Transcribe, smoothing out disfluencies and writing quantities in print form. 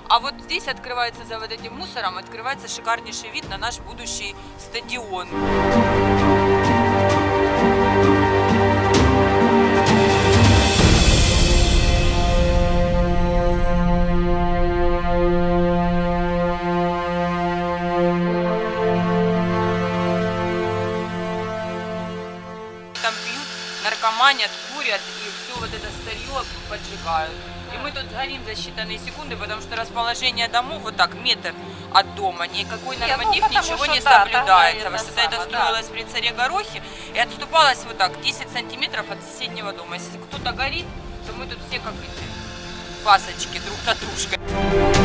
А вот здесь открывается, за вот этим мусором, открывается шикарнейший вид на наш будущий стадион. Там пьют, наркоманят, курят и все вот это старье поджигают. И мы тут горим за считанные секунды, потому что расположение домов вот так, метр от дома, никакой норматив, ничего не соблюдается. Потому что это строилось при царе Горохе и отступалось вот так, 10 сантиметров от соседнего дома. Если кто-то горит, то мы тут все как эти пасочки друг за дружкой.